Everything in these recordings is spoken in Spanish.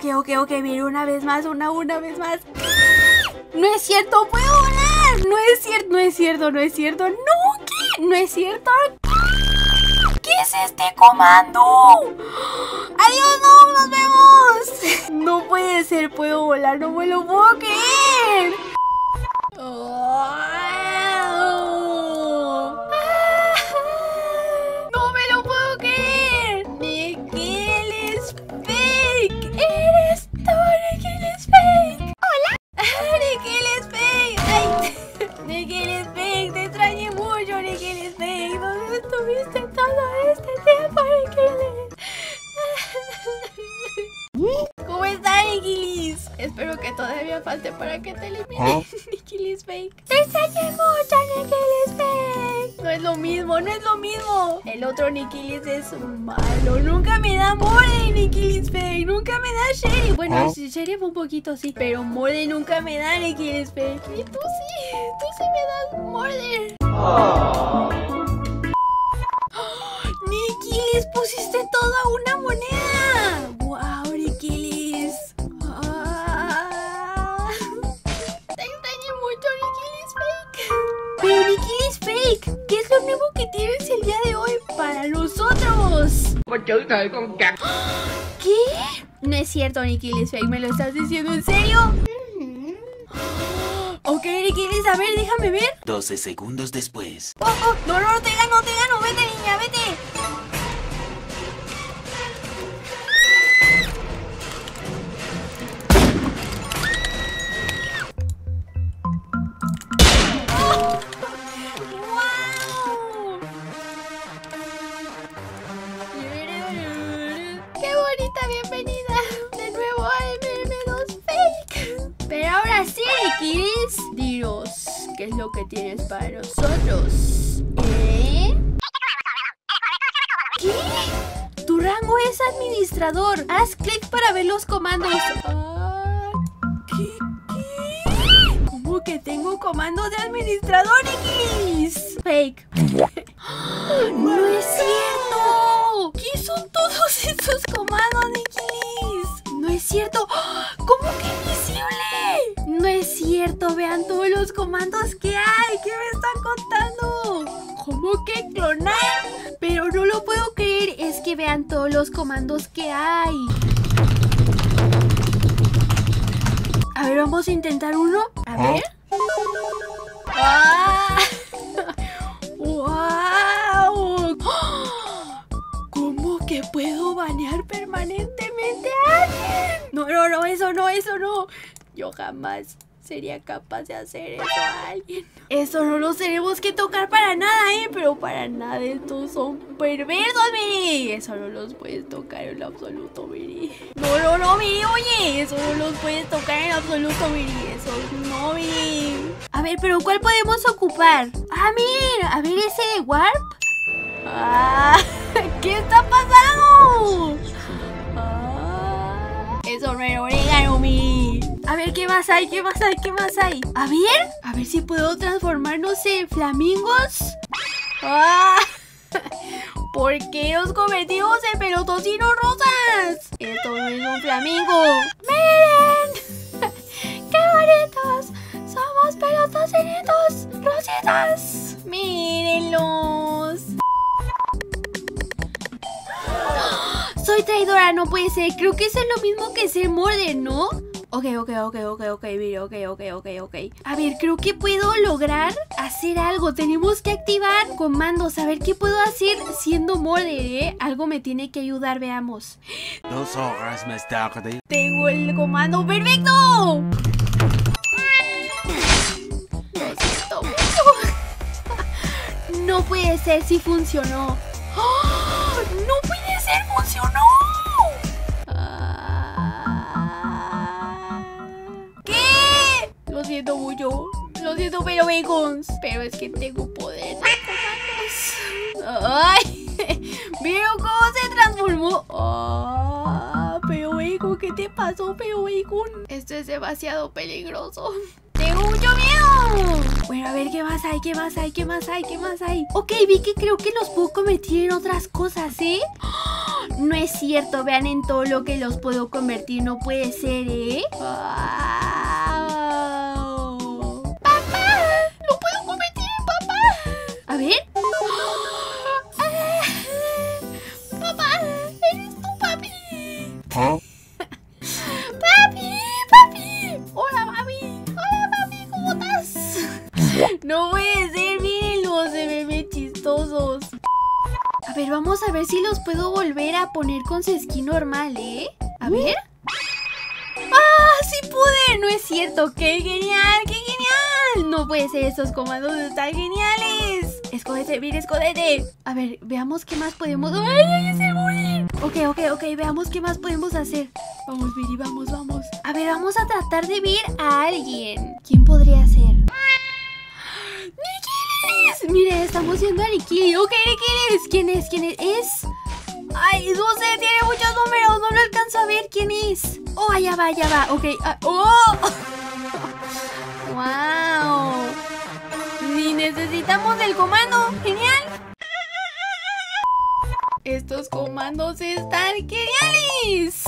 ok, mira, una vez más, una vez más. No es cierto, puedo volar. No es cierto, no, ¿qué? No es cierto. ¿Qué es este comando? ¡Adiós, no! ¡Nos vemos! No puede ser, puedo volar, no me lo puedo creer. No me lo puedo creer. Nickel es fake. Eres tú, Nickel es fake. Hola. Nickel es fake. Ay. Nickel es fake. Te extrañé mucho, Nickel es fake. ¿Dónde estuviste todo este tiempo, Nickel? ¿Cómo está, Nikilis? Espero que todavía falte para que te elimine. Nikilis fake. Te extrañé mucho, Nikilis fake. No es lo mismo, no es lo mismo. El otro Nikilis es un malo. Nunca me da Morde, Nikilis fake. Nunca me da Sherry. Bueno, Sheriff un poquito sí, pero Morde nunca me da, Nikilis fake. Y tú sí me das Morde. Nikilis, pusiste toda una moneda. Wow, Nikilis. Te extrañé mucho, Nikilis fake. Pero Nikilis fake, ¿qué es lo nuevo que tienes el día de hoy para nosotros? ¿Qué? No es cierto, Nikilis fake, ¿me lo estás diciendo en serio? Ok, Nikilis, a ver, déjame ver. 12 segundos después. No, te gano, vete, niña, vete. ¡Qué bonita bienvenida de nuevo a MM2 Fake! Pero ahora sí, Nikilis, dinos, ¿qué es lo que tienes para nosotros? ¿Qué? Tu rango es administrador. Haz clic para ver los comandos. ¿Qué? ¿Cómo que tengo comandos de administrador, Nikilis? Fake. ¡No es cierto! ¿Qué son todos esos comandos, Nikilis? ¡No es cierto! ¿Cómo que invisible? No es cierto, vean todos los comandos que hay. ¿Qué me están contando? ¿Cómo que clonar? Pero no lo puedo creer, es que vean todos los comandos que hay. A ver, vamos a intentar uno. A ver. ¡Wow! ¿Cómo que puedo banear permanentemente a alguien? No, eso no. Yo jamás sería capaz de hacer eso a alguien. Eso no lo tenemos que tocar para nada, pero para nada. Estos son perversos, Miri. Eso no los puedes tocar en lo absoluto, Miri. No, Miri, oye. Eso no los puedes tocar en lo absoluto, Miri. Eso no, Miri. A ver, pero ¿cuál podemos ocupar? Mira, a ver ese de Warp. ¿Qué está pasando? Eso no era orégano, Miri. A ver, ¿qué más hay? A ver si puedo transformarnos en flamingos. ¿Por qué nos convertimos en pelotocinos rosas? Esto no es un flamingo. ¡Miren! ¡Qué bonitos! Somos pelotocinitos rositas. ¡Mírenlos! Soy traidora, no puede ser. Creo que eso es lo mismo que ser Morde, ¿no? Ok, mire, ok. A ver, creo que puedo lograr hacer algo. Tenemos que activar comandos. A ver qué puedo hacer siendo Morde, Algo me tiene que ayudar, veamos. 2 horas más tarde. Tengo el comando perfecto. Lo siento mucho. No puede ser, sí funcionó. ¡No puede ser, funcionó! ¿Qué? Lo siento mucho. Lo siento, pero bacons. Pero es que tengo poder de comandos. ¡Ay! ¿Vieron cómo se transformó? Pero bacon, ¿qué te pasó, pero bacon? Esto es demasiado peligroso. ¡Tengo mucho miedo! Bueno, a ver, ¿qué más hay? Ok, vi que creo que los puedo convertir en otras cosas, No es cierto, vean en todo lo que los puedo convertir. No puede ser, ¿eh? ¡Papá! ¡Lo puedo convertir en papá! A ver. ¡Papá! ¡Eres tú, papi! ¿Ah? ¡Papi! ¡Papi! ¡Hola, papi! ¡Hola, papi! ¿Cómo estás? No puede ser, mírenlos, se ven bien chistosos. A ver, vamos a ver si los puedo volver a poner con su skin normal, ¿eh? A ver. ¡Ah! ¡Sí pude! No es cierto. ¡Qué genial! ¡Qué genial! No puede ser, estos comandos están geniales. Escóndete, mira, escóndete. A ver, veamos qué más podemos... ¡Ay, ay, es el morir! Ok, veamos qué más podemos hacer. Vamos, Viri, vamos. A ver, vamos a tratar de ver a alguien. ¿Quién podría ser? ¡Nikilis! Mire, estamos viendo a Nikilis. Ok, Nikilis. ¿Quién es? ¿Es? Ay, no sé, tiene muchos números. No lo alcanzo a ver quién es. Oh, allá va. Ok. ¡Oh! ¡Wow! Ni necesitamos el comando. ¡Genial! Estos comandos están geniales.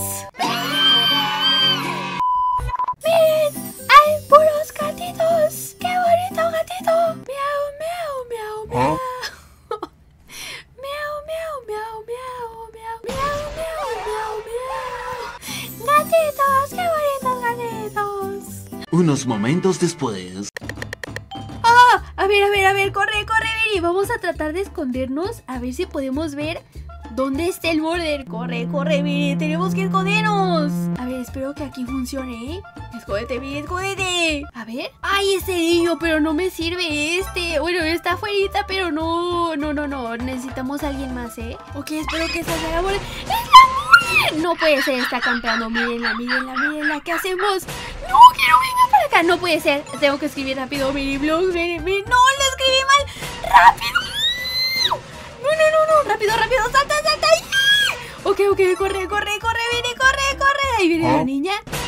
¡Miren! ¡Hay puros gatitos! ¡Qué bonito gatito! ¡Miau, miau, miau, miau! ¡Miau, miau, miau, miau, miau! ¡Miau, miau, miau, miau! ¡Gatitos! ¡Qué bonitos gatitos! Unos momentos después. ¡Ah! A ver, corre, Viri. Vamos a tratar de escondernos. A ver si podemos ver dónde está el border. Corre, Viri. Tenemos que escondernos. A ver, espero que aquí funcione, ¿eh? Escóndete, Viri, escóndete. A ver. ¡Ay, ese niño! Pero no me sirve este. Bueno, está afuerita, pero no. Necesitamos a alguien más, ¿eh? Ok, espero que salga la border. ¡Es la border! No puede ser, está campeando. Mírenla. ¿Qué hacemos? ¡No, quiero venga para acá! No puede ser. Tengo que escribir rápido, Viri Vlogs. ¡No, lo escribí mal! ¡Rápido! ¡No! ¡Rápido! ¡Salta! Ok, corre, Viri, corre. Ahí viene la niña.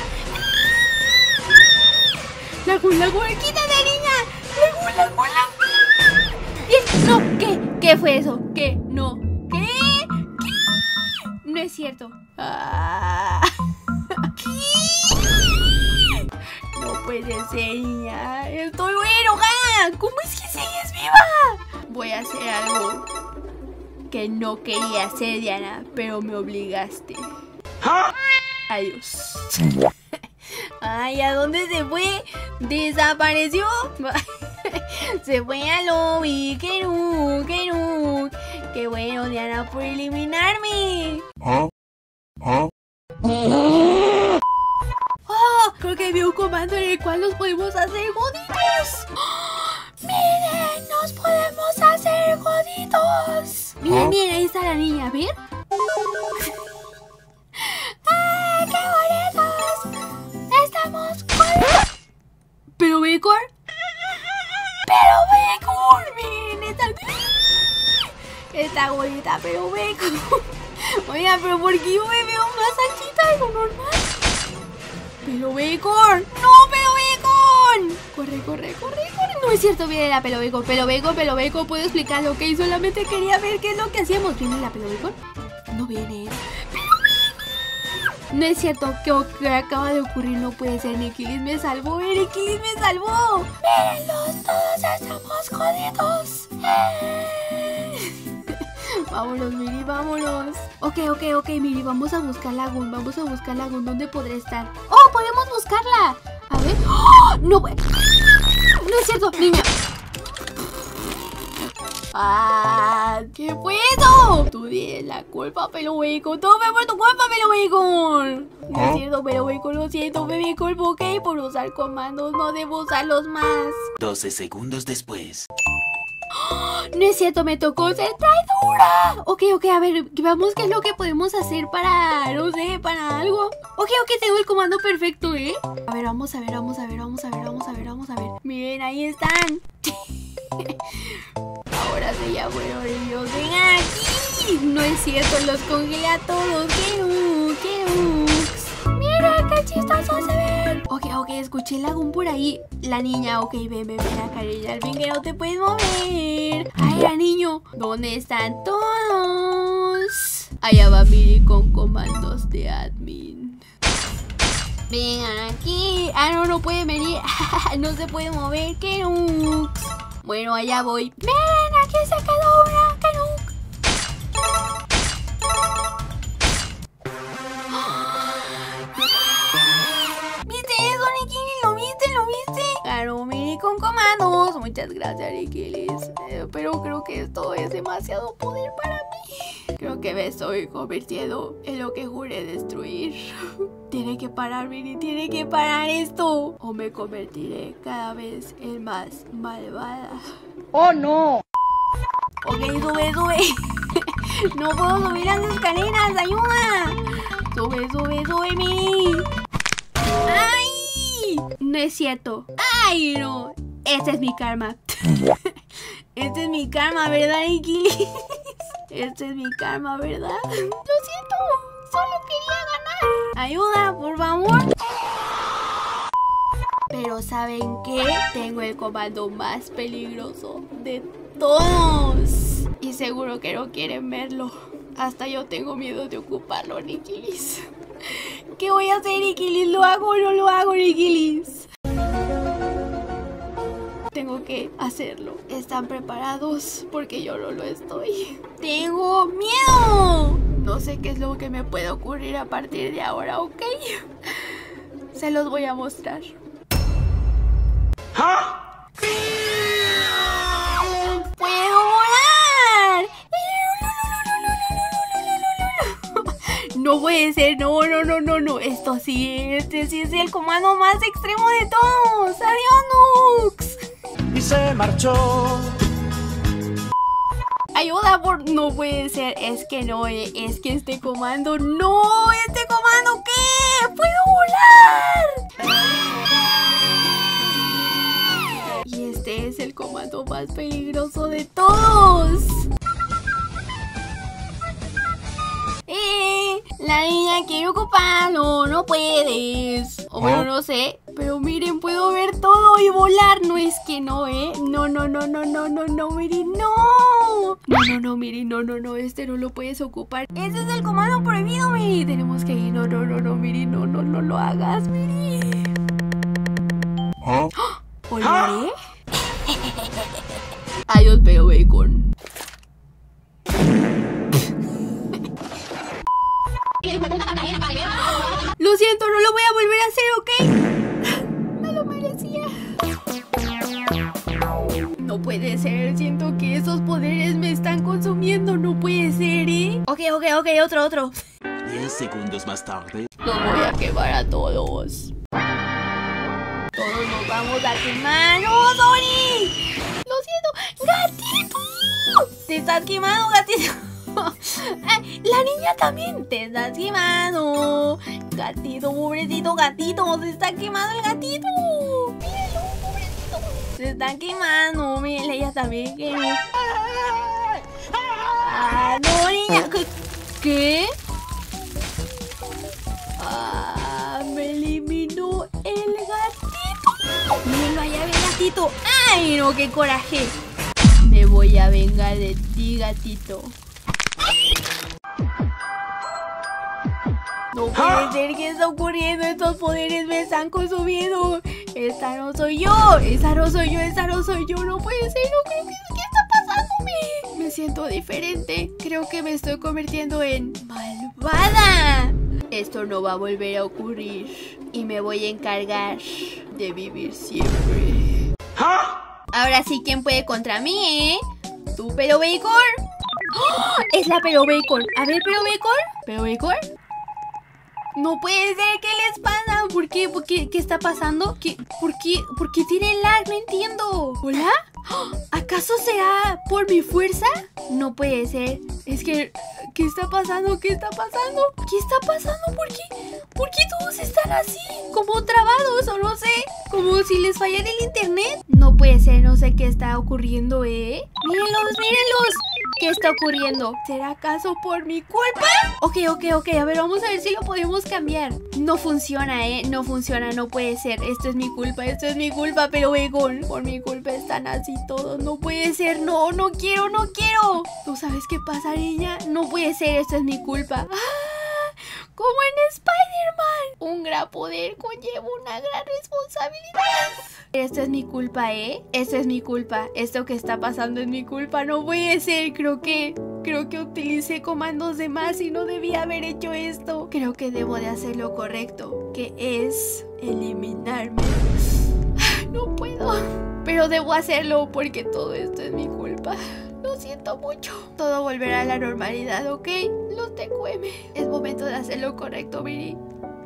La gul, quítate, niña. La gul. Bien, no, ¿qué fue eso? ¿Qué? No. ¿Qué? No es cierto. No puede ser, niña. Estoy muy enojada. ¿Cómo es que sigues viva? Voy a hacer algo que no quería hacer, Diana, pero me obligaste. Adiós. Ay, ¿a dónde se fue? ¿Desapareció? Se fue al lobby. ¡Qué no! ¡Qué bueno, Diana, por eliminarme! ¿Ah? ¡Oh! Creo que vi un comando en el cual nos podemos hacer goditos. ¡Miren! ¡Nos podemos hacer goditos! Miren, ahí está la niña, a ver. ¡Ay, qué bonitos! ¡Estamos goditos! ¿Pero Bacon? Miren, está bonita, pero Bacon. Oigan, pero ¿por qué yo me veo más anchita de lo normal? ¡Pelo Bacon! ¡No, Pelo Bacon! Corre. No es cierto, viene la Pelo Bacon. Pelo Bacon, puedo explicar lo que hizo. Solamente quería ver qué es lo que hacíamos. ¿Viene la Pelo Bacon? No viene. ¡Pelo Bacon! No es cierto, que acaba de ocurrir. No puede ser. Nikilis me salvó. Nikilis me salvó. Mírenlos, todos estamos jodidos. Vámonos, Miri, vámonos. Ok, Miri, vamos a buscar Lagoon. ¿Dónde podrá estar? ¡Oh, podemos buscarla! A ver. ¡Oh! No es cierto, niña. ¿Qué fue eso? Tú tienes la culpa, Pelo Bacon. Todo fue por tu culpa, Pelo Bacon. No es cierto, Pelo Bacon, lo siento. Fue mi culpa, ok. Por usar comandos, no debo usarlos más. 12 segundos después. No es cierto, me tocó ser traidora. Ok, a ver, veamos qué es lo que podemos hacer para, no sé, para algo. Ok, tengo el comando perfecto, ¿eh? A ver, vamos a ver. Miren, ahí están. Ahora sí, ya fueron ellos. ¡Vengan aquí! No es cierto, los congelé a todos. ¡Qué looks! ¡Mira qué chistosos se ven! Ok, escuché el Lagoon por ahí. La niña, ok, ven acá, al fin que no te puedes mover. Ay, era niño. ¿Dónde están todos? Allá va Miri con comandos de admin. Vengan aquí. Ah, no, no puede venir. No se puede mover. ¡Qué nuks! Bueno, allá voy. ¡Ven! Aquí se quedó una. ¡Qué nuk! ¿Viste eso, Nikili? ¿Lo viste? ¿Lo viste? Claro, Miri con comandos. Muchas gracias, Nikilis. Pero creo que esto es demasiado poder para mí. Creo que me estoy convirtiendo en lo que juré destruir. Tiene que parar, Miri. Tiene que parar esto. O me convertiré cada vez en más malvada. ¡Oh, no! Ok, sube, sube. No puedo subir las escaleras. ¡Ayuda! Sube, sube, sube, Miri. ¡Ay! No es cierto. ¡Ay, no! Este es mi karma. Este es mi karma, ¿verdad, Nikilis? Este es mi karma, ¿verdad? Lo siento. Solo quería ganar. Ayuda, por favor. Pero ¿saben qué? Tengo el comando más peligroso de todos. Y seguro que no quieren verlo. Hasta yo tengo miedo de ocuparlo, Nikilis. ¿Qué voy a hacer, Nikilis? ¿Lo hago o no lo hago, Nikilis? Tengo que hacerlo. ¿Están preparados? Porque yo no lo estoy. ¡Tengo miedo! No sé qué es lo que me puede ocurrir a partir de ahora, ¿ok? Se los voy a mostrar. ¿Ah? ¡Puedo volar! No puede ser, no. Esto sí, este sí es el comando más extremo de todos. ¡Adiós, Nuks! Y se marchó. Ayuda, por... No puede ser, es que no, es que este comando... ¡No! ¿Este comando qué? ¡Puedo volar! Y este es el comando más peligroso de todos. La niña quiere ocuparlo, no puedes. O bueno, no sé. Pero miren, puedo ver todo y volar. No es que no, No, Miri, no. No, Miri, no. Este no lo puedes ocupar. Ese es el comando prohibido, Miri. Tenemos que ir. No, Miri, no lo hagas, Miri. ¿Ah? ¿Volaré? Adiós, pero bacon. Lo siento, no lo voy a volver a hacer, ¿ok? No lo merecía. No puede ser, siento que esos poderes me están consumiendo. No puede ser, Ok, otro. 10 segundos más tarde. Los voy a quemar a todos. Todos nos vamos a quemar. ¡No, Sonic! Lo siento. ¡Gatito! Te estás quemando, gatito. La niña también. Te estás quemando. Gatito, pobrecito gatito. Se está quemando el gatito. Mírenlo, pobrecito. Se está quemando. Miren, ella también. Ah, no, niña. ¿Qué? Ah, me eliminó el gatito. Mírenlo, allá ve el gatito. ¡Ay, no! ¡Qué coraje! Me voy a vengar de ti, gatito. No puede ser, ¿qué está ocurriendo? Estos poderes me están consumiendo. Esta no soy yo. No puede ser, no creo que... ¿Qué está pasándome? Me siento diferente. Creo que me estoy convirtiendo en malvada. Esto no va a volver a ocurrir. Y me voy a encargar de vivir siempre. ¿Ah? Ahora sí, ¿quién puede contra mí, ¿Tú, Pero Bacon? ¡Oh! Es la Pero Bacon. A ver, Pero Bacon. No puede ser, ¿qué les pasa? ¿Por qué? ¿Qué está pasando? ¿Por qué tiene lag? No entiendo. ¿Hola? ¿Acaso será por mi fuerza? No puede ser. Es que... ¿Qué está pasando? ¿Qué está pasando? ¿Por qué todos están así? Como trabados o no sé. Como si les fallara el internet. No puede ser, no sé qué está ocurriendo, Mírenlos. ¿Qué está ocurriendo? ¿Será acaso por mi culpa? Ok, a ver, vamos a ver si lo podemos cambiar. No funciona, no funciona, no puede ser. Esto es mi culpa, pero Egon, por mi culpa están así todos. No puede ser, no quiero. ¿Tú sabes qué pasa, niña? No puede ser, esto es mi culpa. Como en Spider-Man. Un gran poder conlleva una gran responsabilidad. Esto es mi culpa, Esto es mi culpa. Esto que está pasando es mi culpa. No puede ser. Creo que utilicé comandos de más y no debía haber hecho esto. Creo que debo de hacer lo correcto, que es eliminarme. No puedo. Pero debo hacerlo porque todo esto es mi culpa. Lo siento mucho. Todo volverá a la normalidad, ¿ok? Los TQM. Es momento de hacer lo correcto, Miri.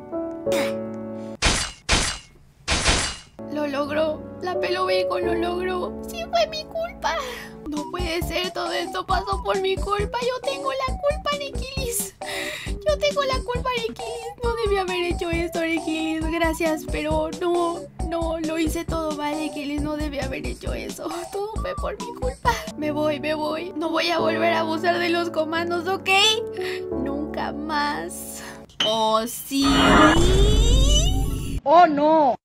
Lo logró. La pelo Bacon lo logró. Sí, fue mi culpa. No puede ser, todo esto pasó por mi culpa. Yo tengo la culpa, Nikilis. Yo tengo la culpa, Nikilis. No debía haber hecho esto, Nikilis. Gracias, pero no, lo hice todo mal, Nikilis. No debía haber hecho eso. Todo fue por mi culpa. Me voy. No voy a volver a abusar de los comandos, ¿ok? Nunca más. ¿Oh, sí? ¡Oh, no!